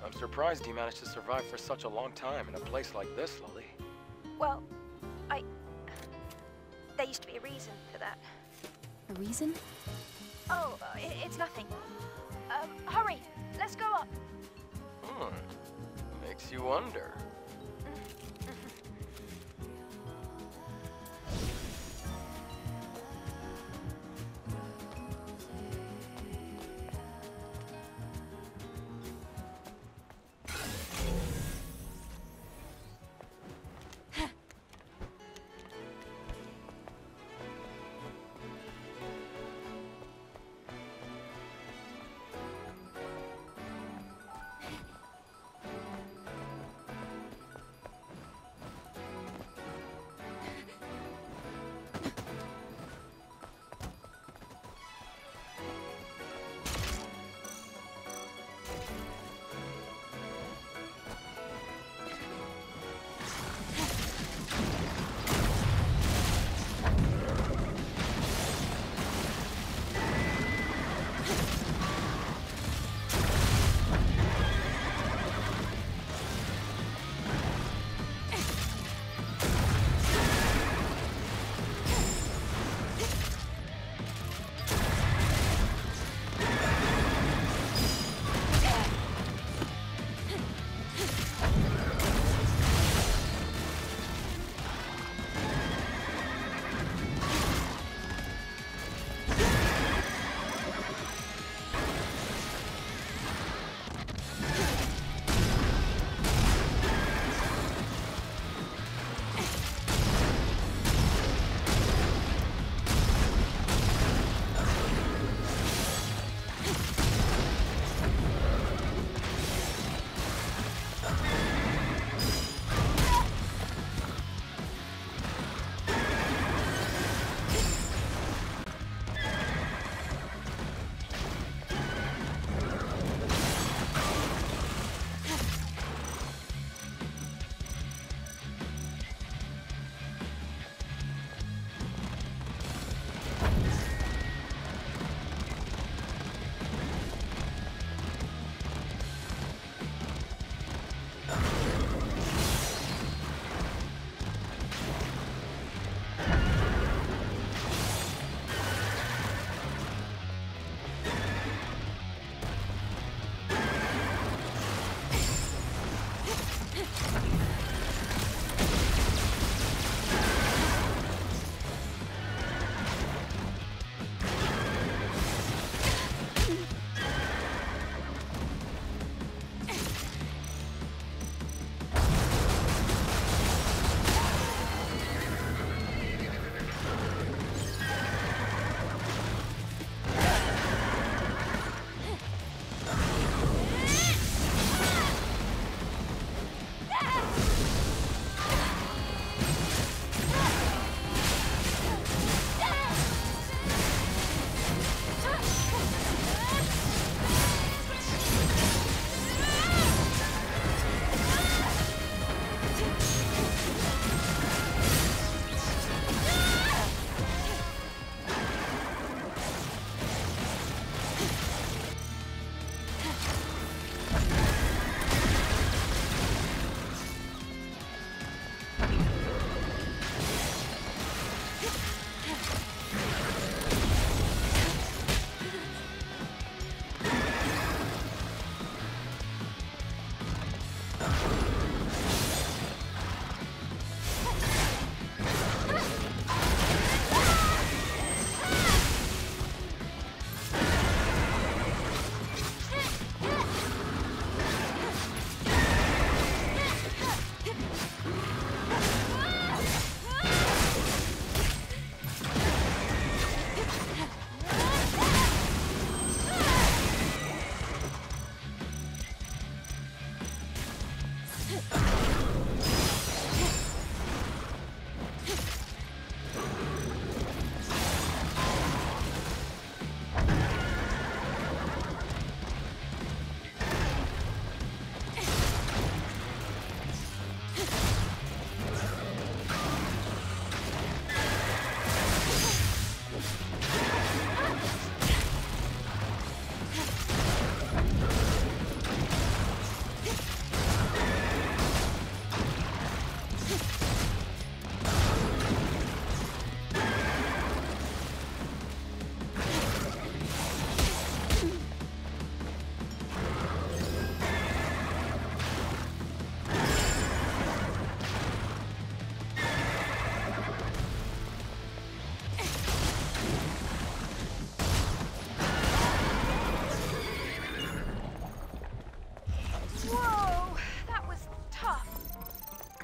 I'm surprised he managed to survive for such a long time in a place like this, Lily. Well, there used to be a reason for that. A reason? Oh, it's nothing. Hurry! Let's go up! Makes you wonder.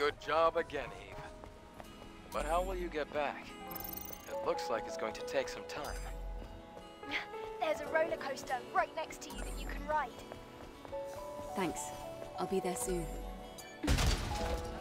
Good job again, Eve. But how will you get back? It looks like it's going to take some time. There's a roller coaster right next to you that you can ride. Thanks. I'll be there soon.